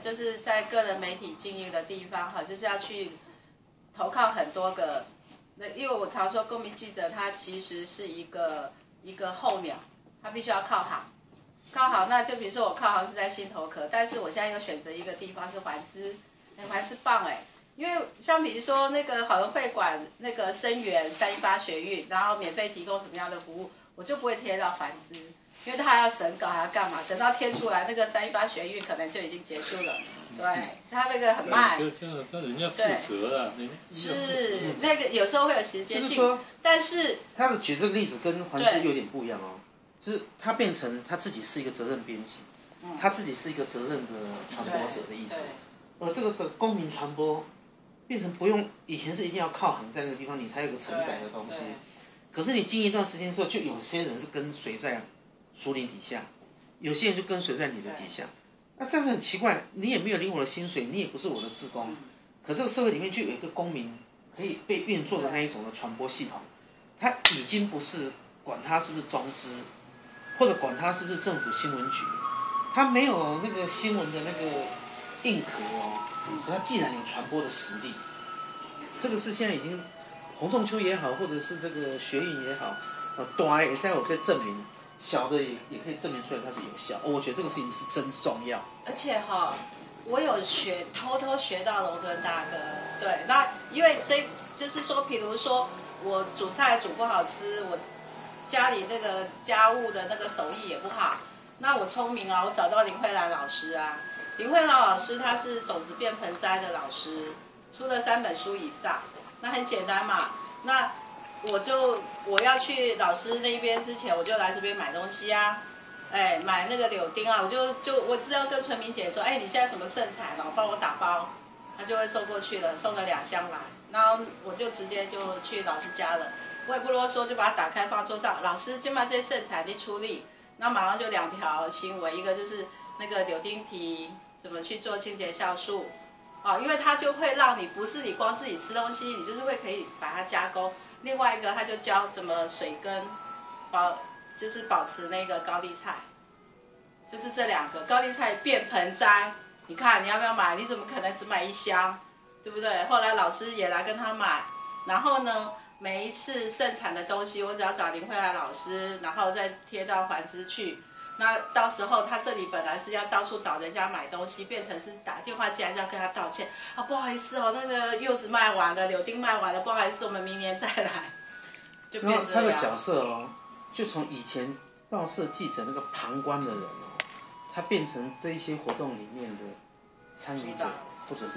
就是在个人媒体经营的地方哈，就是要去投靠很多个。那因为我常说，公民记者他其实是一个候鸟，他必须要靠行。靠行，那就比如说我靠行是在新头壳，但是我现在又选择一个地方是环资，环资棒哎，因为像比如说那个好人会馆那个生源318学运，然后免费提供什么样的服务，我就不会贴到环资，因为他还要审稿还要干嘛，等到贴出来那个318学运可能就已经结束了，对，他那个很慢。 就这样，让人家负责啊。 是那个有时候会有时间性， 就是说， 但是他的举这个例子跟环资有点不一样哦。就是他变成他自己是一个责任编辑，他自己是一个责任的传播者的意思。而这个的公民传播变成不用，以前是一定要靠行在那个地方你才有个承载的东西。可是你经营一段时间之后，就有些人是跟随在属领底下，有些人就跟随在你的底下。那这样子很奇怪，你也没有领我的薪水，你也不是我的志工，可这个社会里面就有一个公民可以被运作的那一种的传播系统，它已经不是管它是不是中资。或者管它是不是政府新闻局，它没有那个新闻的那个硬壳哦，可它既然有传播的实力，这个是现在已经洪仲丘也好，或者是这个学运也好，大的也是有在证明，小的也可以证明出来它是有效。我觉得这个事情是真重要。 而且哈，我有偷偷学到龙敦大哥，对，那因为就是说，比如说我煮菜煮不好吃，我家里那个家务的那个手艺也不好，那我聪明啊，我找到林慧兰老师啊。林慧兰老师他是种子变盆栽的老师，出了3本书以上，那很简单嘛。那我要去老师那边之前，我就来这边买东西啊，哎，买那个柳丁啊，我知道跟纯明姐说，哎，你现在什么盛产了，帮我打包，他就会送过去了，送了2箱来，然后我就直接就去老师家了。我也不啰嗦，就把它打开放桌上。老师，今晚这剩菜你处理，那马上就2条新闻，一个就是那个柳丁皮怎么去做清洁酵素，因为它就会让你不是你光自己吃东西，你就是可以把它加工。另外一个，他就教怎么水耕，就是保持那个高丽菜，就是这2个高丽菜变盆栽。你看你要不要买？你怎么可能只买1箱，对不对？后来老师也来跟他买，然后呢？每一次盛产的东西，我只要找林慧兰老师，然后再贴到环资去。那到时候他这里本来是要到处找人家买东西，变成是打电话进来要跟他道歉啊，不好意思哦，那个柚子卖完了，柳丁卖完了，不好意思，我们明年再来。就变这样。 他的角色哦，就从以前报社记者那个旁观的人哦，他变成这一些活动里面的参与者，或者是。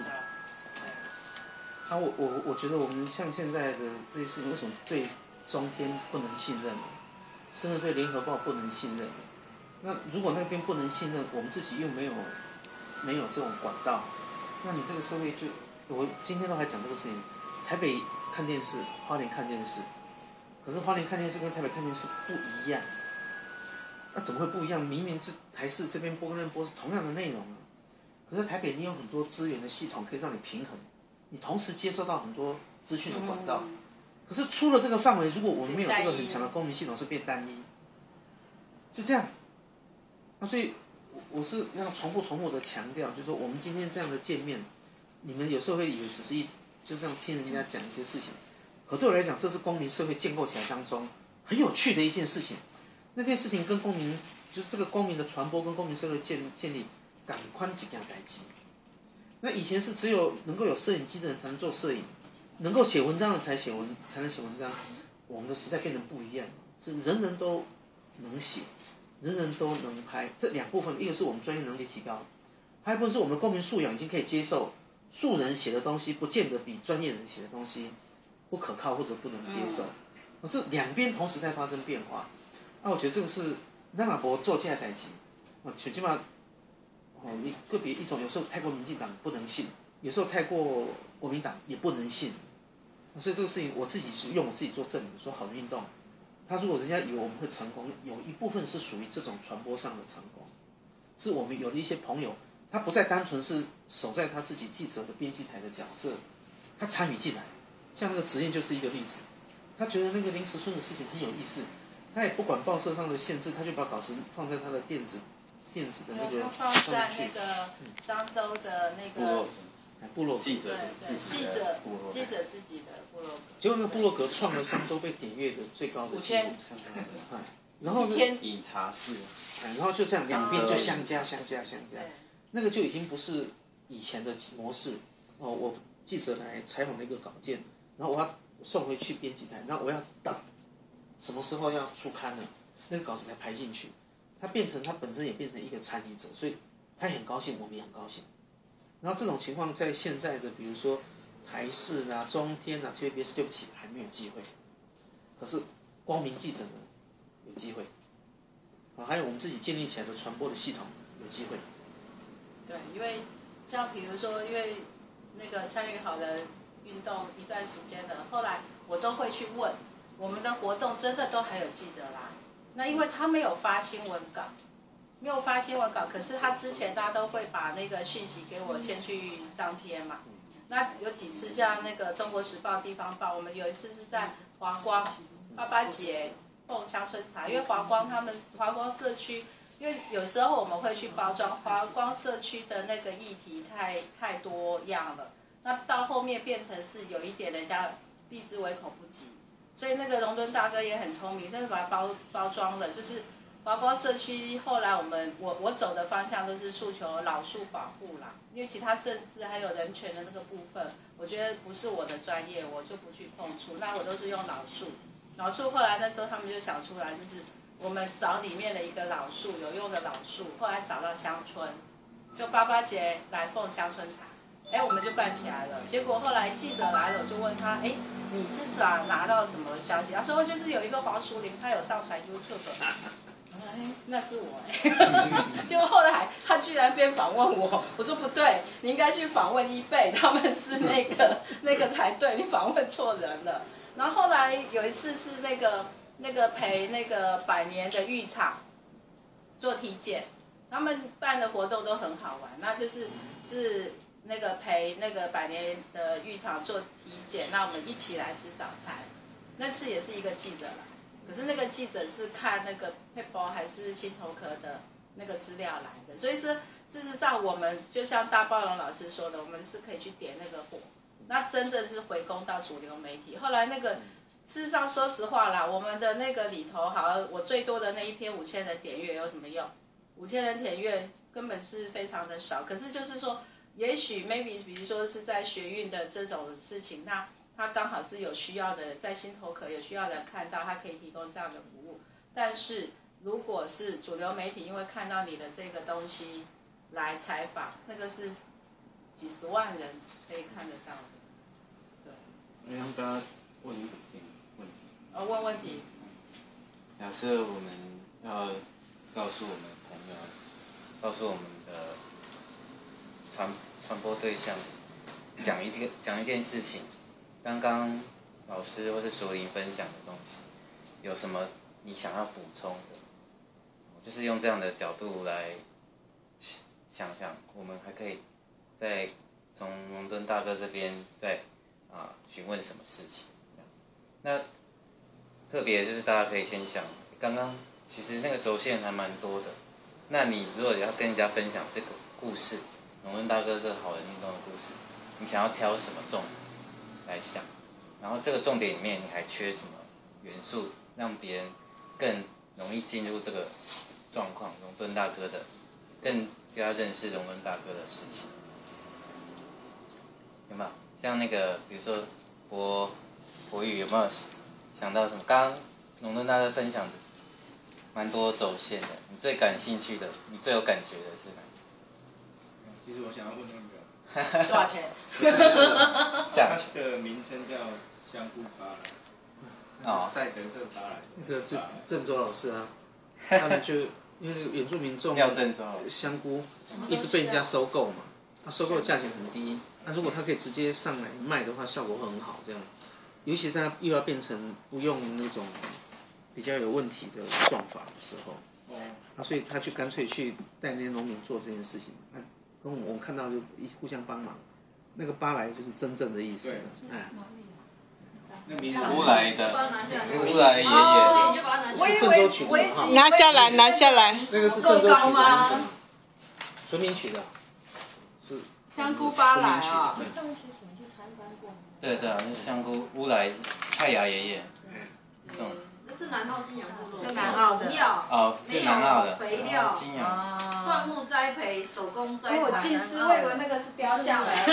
我觉得我们像现在的这些事情，为什么对中天不能信任，甚至对联合报不能信任？那如果那边不能信任，我们自己又没有这种管道，那你这个社会就，我今天都还讲这个事情，台北看电视，花莲看电视，可是花莲看电视跟台北看电视不一样，那怎么会不一样？明明这台视这边播跟那边播是同样的内容啊，可是台北你有很多资源的系统可以让你平衡。你同时接收到很多资讯的管道，可是出了这个范围，如果我们没有这个很强的公民系统，是变单一，就这样。那所以我是要重复的强调，就是说我们今天这样的见面，你们有时候会以为只是就这样听人家讲一些事情，可对我来讲，这是公民社会建构起来当中很有趣的一件事情。那件事情跟公民，就是这个公民的传播跟公民社会建立，赶快几件代志。那以前是只有能够有摄影机的人才能做摄影，能够写文章的才能写文章。我们的时代变得不一样，是人人都能写，人人都能拍。这2部分，一个是我们专业能力提高，还有一部分是我们的公民素养已经可以接受素人写的东西，不见得比专业人写的东西不可靠或者不能接受。这2边同时在发生变化。我觉得这个是咱也无做这个代志，像即马。你个别一种有时候太过民进党不能信，有时候太过国民党也不能信，所以这个事情我自己是用我自己做证明，说好的运动，他如果人家以为我们会成功，有一部分是属于这种传播上的成功，是我们有的一些朋友，他不再单纯是守在他自己记者的编辑台的角色，他参与进来，像那个职业就是一个例子，他觉得那个林时春的事情很有意思，他也不管报社上的限制，他就把稿子放在他的电子电子的那个它放在那个漳州的那个部落记者记者自己的部落格， 结果那个部落格创了漳州被点阅的最高的记录。然后呢， 饮茶室， 然后就这样两边就相加，那个就已经不是以前的模式哦。我记者来采访了一个稿件，然后我要送回去编辑台，然后我要等什么时候要出刊了，那个稿子才排进去。他本身也变成一个参与者，所以他也很高兴，我们也很高兴。然后这种情况在现在的比如说台视啊、中天啊、TVBS 对不起还没有机会，可是光明记者呢有机会，还有我们自己建立起来的传播的系统有机会。 对，因为像比如说，因为那个参与好的运动一段时间了，后来我都会去问，我们的活动真的都还有记者来，那因为他没有发新闻稿。没有发新闻稿，可是他之前大家都会把那个讯息给我先去张贴嘛。那有几次像那个《中国时报》地方报，我们有一次是在华光88节凤乡村茶，因为华光社区，因为有时候我们会去包装华光社区的那个议题太多样了，那到后面变成是有一点人家避之唯恐不及，所以那个龙敦大哥也很聪明，就是把它包装了，就是华光社区后来我走的方向都是诉求老树保护啦，因为其他政治还有人权的那个部分，我觉得不是我的专业，我就不去碰触。那我都是用老树。老树后来那时候他们就想出来，就是我们找里面的一个老树有用的老树，后来找到乡村，就88节来凤乡村茶，我们就办起来了。结果后来记者来了，我就问他，你是拿到什么消息？他说就是有一个黄淑玲，他有上传 YouTube。那是我结果后来他居然边访问我，我说不对，你应该去访问eBay，他们是那个才对，你访问错人了。然后后来有一次是那个陪那个100年的浴场做体检，他们办的活动都很好玩，那是那个陪那个100年的浴场做体检，那我们一起来吃早餐，那次也是一个记者来。可是那个记者是看那个 PEPO 还是心头壳的那个资料来的，所以说事实上我们就像大暴龙老师说的，我们是可以去点那个火，那真的是回攻到主流媒体。后来那个事实上说实话啦，我们的那个里头好，我最多的那一篇5000人点阅有什么用？5000人点阅根本是非常的少。可是就是说，也许 maybe 比如说是在学运的这种事情，那他刚好是有需要的，在心头壳有需要的人看到，他可以提供这样的服务。但是如果是主流媒体，因为看到你的这个东西来采访，那个是几十万人可以看得到的。对。 让大家问一点问题。 问问题。 假设我们要告诉我们朋友，告诉我们的传播对象，讲一件事情。刚刚老师或是淑玲分享的东西，有什么你想要补充的？就是用这样的角度来想想，我们还可以再从龙敦大哥这边再询问什么事情。那特别就是大家可以先想，刚刚其实那个轴线还蛮多的。那你如果要跟人家分享这个故事，龙敦大哥这个好人运动的故事，你想要挑什么重点来想，然后这个重点里面你还缺什么元素，让别人更容易进入这个状况，龙敦大哥的，更加认识龙敦大哥的事情，有没有？像那个，比如说博宇有没有想到什么？刚刚龙敦大哥分享的蛮多走线的，你最感兴趣的，你最有感觉的是哪？ 其实我想要问那个。 多少钱？ 价钱。 它的名称叫香菇巴莱，赛德克巴莱。 那个郑州老师啊，他们就因为原住民种香菇一直被人家收购嘛，他收购的价钱很低，那如果他可以直接上来卖的话，效果会很好。这样，尤其是他又要变成不用那种比较有问题的种法的时候，所以他就干脆去带那些农民做这件事情。跟我们看到就互相帮忙，那个巴莱就是真正的意思。 乌来的，乌来爷爷， 是郑州曲的哈， 拿下来，拿下来。 那个是郑州曲的名字，纯民曲的，是香菇巴来啊。 对对啊，那香菇乌来泰雅爷爷，这种。 这是南澳金阳部落， 这南澳的哦，是南澳的， 肥料， 金阳， 灌木栽培，手工栽培。 我近视，我以为那个是雕像来。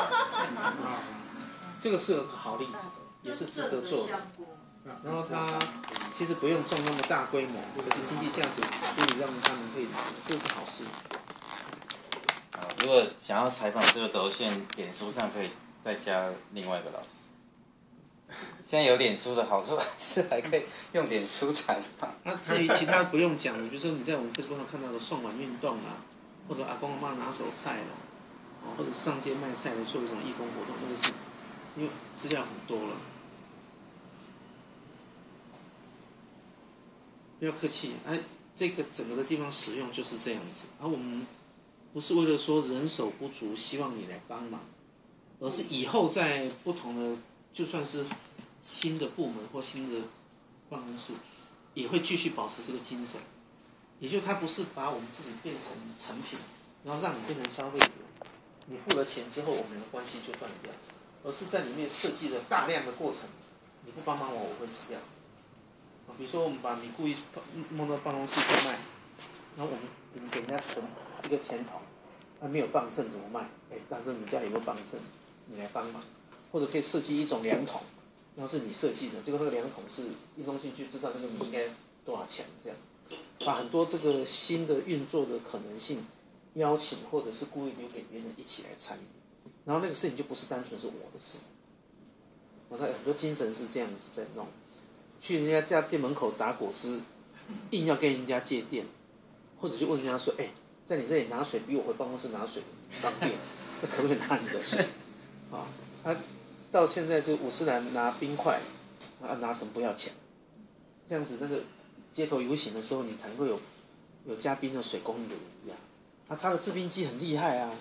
这个是个好例子，也是值得做的。然后它其实不用种那么大规模，可是经济价值足以让他们可以，这是好事。 如果想要采访这个轴线，脸书上可以再加另外一个老师。现在有脸书的好处是还可以用脸书采访。 那至于其他不用讲，比如说你在我们 Facebook 上看到的送碗运动啊，或者阿公阿妈拿手菜啦，或者上街卖菜的做一种义工活动，那个是因为资料很多了。不要客气，这个整个的地方使用就是这样子。而我们不是为了说人手不足，希望你来帮忙，而是以后在不同的，就算是新的部门或新的办公室，也会继续保持这个精神。也就它不是把我们自己变成成品，然后让你变成消费者，你付了钱之后，我们的关系就断掉，而是在里面设计了大量的过程，你不帮忙我会死掉。比如说我们把你故意弄到办公室去卖，然后我们只能给人家存一个钱筒，没有磅秤怎么卖？大哥你家里有没有磅秤？你来帮忙，或者可以设计一种量筒，然后是你设计的，结果那个量筒是一东西就知道那个米应该多少钱，这样把很多这个新的运作的可能性邀请或者是故意留给别人一起来参与，然后那个事情就不是单纯是我的事，我看很多精神是这样子在弄。去人家家店门口打果汁，硬要跟人家借电，或者就问人家说：“在你这里拿水比我回办公室拿水方便，那可不可以拿你的水？”到现在就五十兰拿冰块，拿成不要钱，这样子那个街头游行的时候，你才会有加冰的水供应给人家。他的制冰机很厉害啊，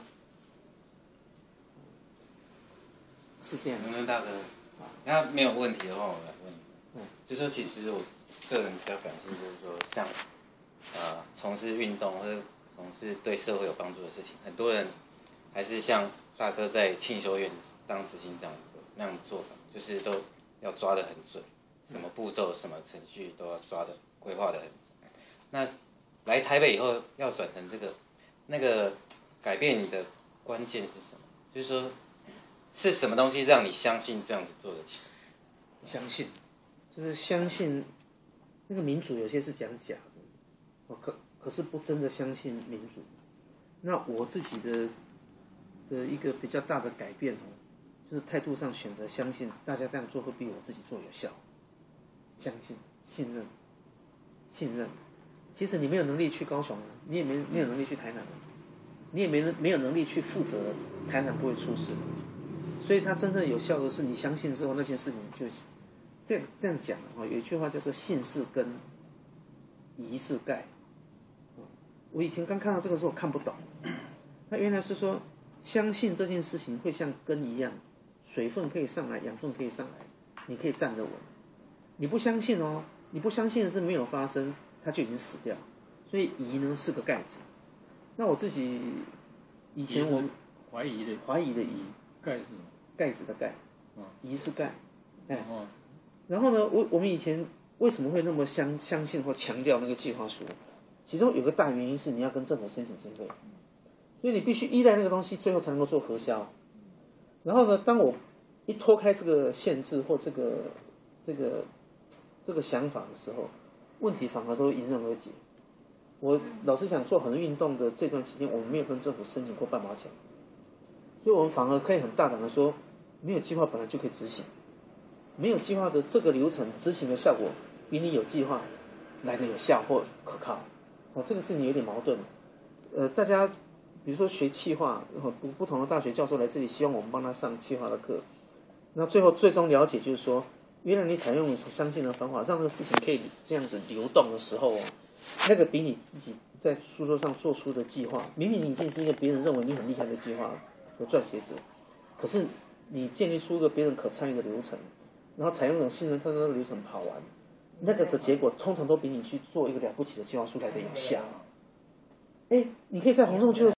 是这样子。 大哥，那没有问题的话，我来问你。就说其实我个人比较感兴趣，就是说像从事运动或者从事对社会有帮助的事情，很多人还是像大哥在庆修院当执行长那样做法，就是都要抓得很准，什么步骤、什么程序都要抓得规划得很准。那来台北以后要转成这个，那个改变你的关键是什么？就是说是什么东西让你相信这样子做得起来？ 相信。就是相信那个民主有些是讲假的，可是不真的相信民主。那我自己的一个比较大的改变就是态度上选择相信大家这样做会比我自己做有效。相信、信任。其实你没有能力去高雄，你也没有能力去台南，你也没有能力去负责台南不会出事。所以它真正有效的是你相信之后，那件事情就。这样讲有一句话叫做“信是根，疑是盖”。我以前刚看到这个时候看不懂，那原来是说相信这件事情会像根一样，水分可以上来，养分可以上来，你可以站得稳。你不相信你不相信的是没有发生，它就已经死掉。所以疑呢是个盖子。那我自己以前我怀疑的疑， 盖是什么？ 盖子的盖，疑是盖，然后呢，我们以前为什么会那么相信或强调那个计划书？其中有个大原因是你要跟政府申请经费，所以你必须依赖那个东西，最后才能够做核销。然后呢，当我一脱开这个限制或这个想法的时候，问题反而都迎刃而解。我老实讲，做很多运动的这段期间，我们没有跟政府申请过半毛钱，所以我们反而可以很大胆的说，没有计划本来就可以执行。没有计划的这个流程执行的效果，比你有计划来的有效或可靠。这个事情有点矛盾。大家比如说学企划，不同的大学教授来这里，希望我们帮他上企划的课。那最终了解就是说，原来你采用相信的方法，让这个事情可以这样子流动的时候，那个比你自己在书桌上做出的计划，明明你已经是一个别人认为你很厉害的计划的撰写者，可是你建立出一个别人可参与的流程。 然后采用那种信任特色流程跑完，那个的结果通常都比你去做一个了不起的计划书来的有效。哎，你可以在洪仲丘